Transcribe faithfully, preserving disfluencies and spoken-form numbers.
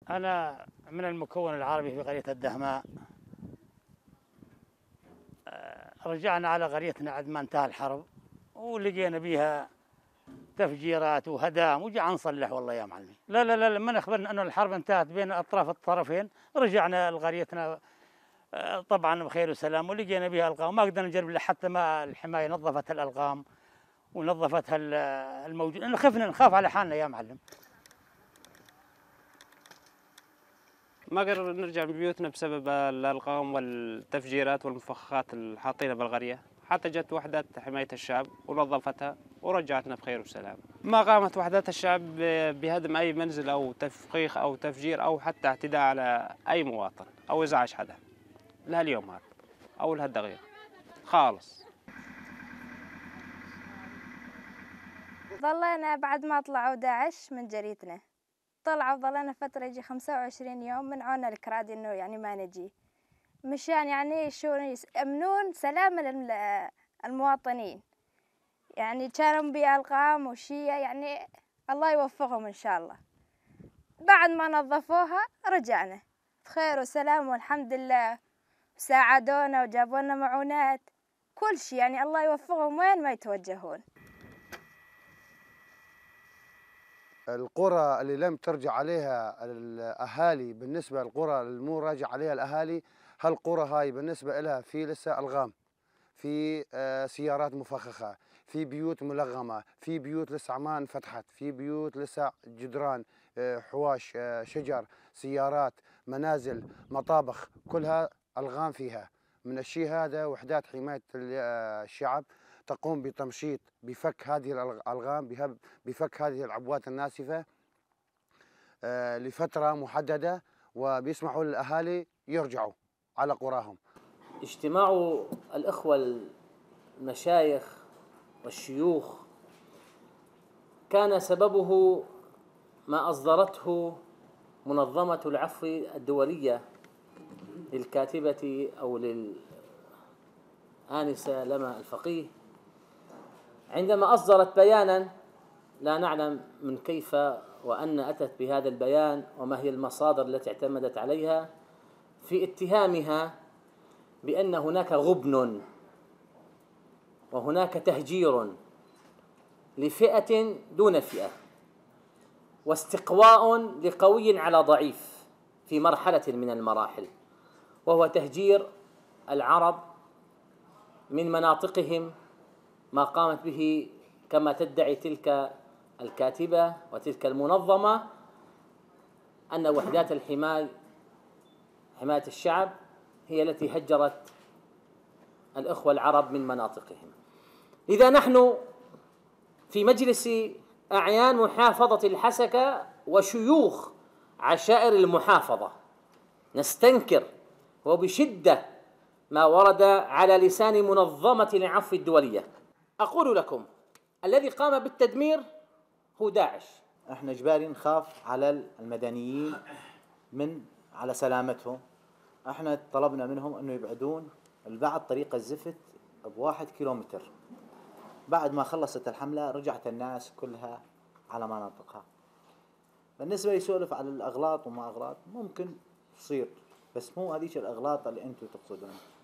أنا من المكون العربي في قرية الدهماء. آه، رجعنا على قريتنا بعد ما انتهى الحرب، ولقينا بيها تفجيرات وهدام، وجع نصلح والله يا معلمي. لا لا لا لما أخبرنا أنه الحرب انتهت بين أطراف الطرفين رجعنا لقريتنا آه، طبعا بخير وسلام، ولقينا بها ألغام. ما قدرنا نجرب حتى ما الحماية نظفت الألغام ونظفتها الموجود، لأنه خفنا نخاف على حالنا يا معلم. ما قدر نرجع من بيوتنا بسبب الألغام والتفجيرات والمفخخات اللي حاطينها بالقرية، حتى جت وحدات حماية الشعب ونظفتها ورجعتنا بخير وسلام. ما قامت وحدات الشعب بهدم أي منزل أو تفخيخ أو تفجير أو حتى اعتداء على أي مواطن أو إزعاج حدا لهاليوم هذا أو لهالدقيقة خالص. ظلينا بعد ما طلعوا داعش من جريتنا، طلعوا ظلينا فترة يجي خمسة وعشرين يوم منعونا الكراد إنه يعني ما نجي، مشان يعني شو يأمنون سلام المواطنين. يعني كانوا بألغام وشيء، يعني الله يوفقهم إن شاء الله. بعد ما نظفوها رجعنا بخير وسلام والحمد لله، ساعدونا وجابوا لنا معونات كل شيء، يعني الله يوفقهم وين ما يتوجهون. القرى اللي لم ترجع عليها الأهالي، بالنسبة للقرى اللي مو راجع عليها الأهالي، هالقرى هاي بالنسبة لها في لسه ألغام، في سيارات مفخخة، في بيوت ملغمة، في بيوت لسه ما انفتحت، في بيوت لسه جدران، حواش، شجر، سيارات، منازل، مطابخ، كلها ألغام فيها. من الشيء هذا وحدات حماية الشعب تقوم بتمشيط بفك هذه الألغام، بفك هذه العبوات الناسفة لفترة محددة، وبيسمحوا للأهالي يرجعوا على قراهم. اجتماع الإخوة المشايخ والشيوخ كان سببه ما أصدرته منظمة العفو الدولية للكاتبة أو للآنسة لما الفقيه، عندما أصدرت بيانا لا نعلم من كيف وأن أتت بهذا البيان وما هي المصادر التي اعتمدت عليها في اتهامها بأن هناك غبن وهناك تهجير لفئة دون فئة واستقواء لقوي على ضعيف في مرحلة من المراحل، وهو تهجير العرب من مناطقهم، ما قامت به كما تدعي تلك الكاتبة وتلك المنظمة أن وحدات الحماية حماية الشعب هي التي هجرت الإخوة العرب من مناطقهم. إذا نحن في مجلس أعيان محافظة الحسكة وشيوخ عشائر المحافظة نستنكر وبشدة ما ورد على لسان منظمة العفو الدولية. أقول لكم الذي قام بالتدمير هو داعش. احنا اجباري نخاف على المدنيين من على سلامتهم. احنا طلبنا منهم انه يبعدون البعض طريق الزفت بواحد كيلومتر. بعد ما خلصت الحملة رجعت الناس كلها على مناطقها. بالنسبة يسولف على الأغلاط وما أغلاط، ممكن تصير، بس مو هذيك الأغلاط اللي أنتم تقصدون.